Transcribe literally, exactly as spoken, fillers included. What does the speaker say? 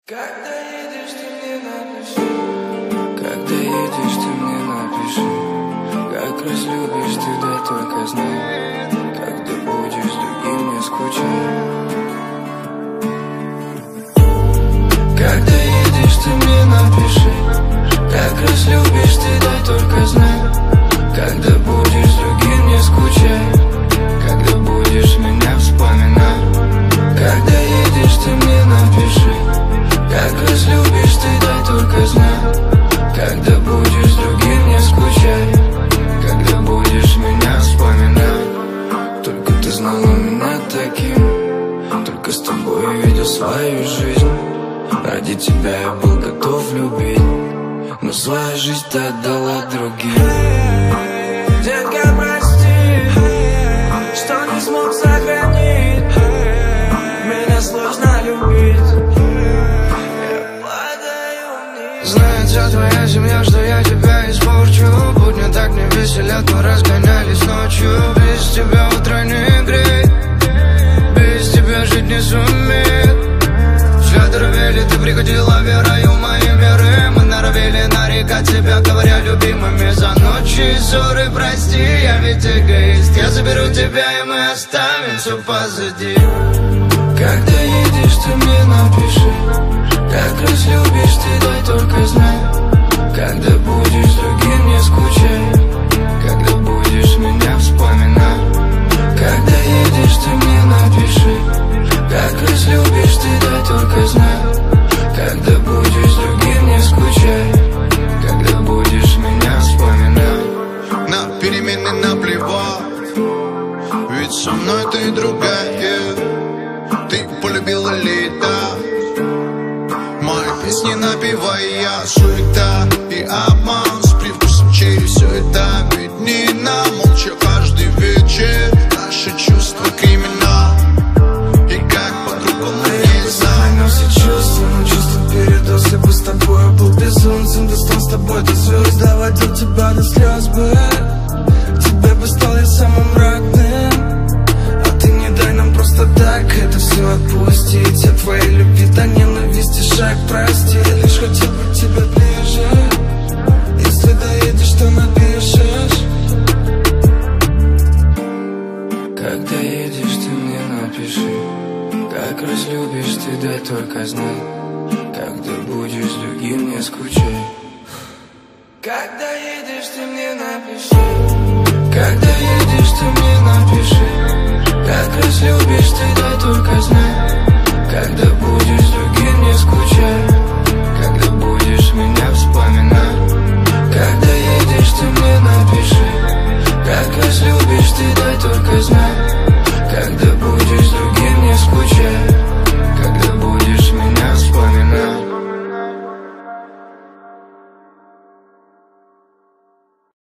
Когда едешь, ты мне напиши. Когда едешь, ты мне напиши. Как разлюбишь ты, дай только знай. Когда будешь с другим, не скучай. Когда едешь, ты мне напиши. Как разлюбишь ты, дай только знай. Когда будешь с другим, не скучай. Когда будешь меня вспоминать. Когда едешь, ты мне напиши. Как разлюбишь ты, дай только знай. Когда будешь с другим, не скучай. Когда будешь меня вспоминать. Только ты знала меня таким. Только с тобой я видел свою жизнь. Ради тебя я был готов любить. Но свою жизнь ты отдала другим. Детка, прости, что не смог сохранить. Меня сложно любить. Знает вся твоя семья, что я тебя испорчу. Будни так не веселят, мы разгонялись ночью. Без тебя утро не греет, без тебя жить не сумеет. Все дровели, ты приходила верою моей веры. Мы норовили нарекать себя, говоря любимыми. За ночи и ссоры прости, я ведь эгоист. Я заберу тебя и мы оставим все позади. Когда едешь, ты мне напиши. Как разлюбишь ты, дай только знай. Когда будешь с другим, не скучай. Когда будешь меня вспоминать. Когда едешь, ты мне напиши. Как разлюбишь ты, дай только знай. Когда будешь с другим, не скучай. Когда будешь меня вспоминать. На перемены наплевать, ведь со мной ты другая. Ты полюбила лето. Мои песни напевая, суета и обман с привкусом черри, все это виднее. Молча каждый вечер наши чувства криминал. И как по-другому не знаю. Все чувства, но чувства передос. Я бы с тобой был безумцем. Достал с тобой до звезд, доводил тебя до слез бы. Тебе бы стал я самым родным. А ты не дай нам просто так это все отпустить. От твоей любви до ненависти шаг прости. Лишь хотел бы тебя ближе. Если доедешь, то напишешь. Когда едешь, ты мне напиши. Как разлюбишь ты, дай только знай. Когда будешь с другим, не скучай. Когда едешь, ты мне напиши. Когда едешь, ты мне напиши. Как разлюбишь ты, дай только знай. Когда будешь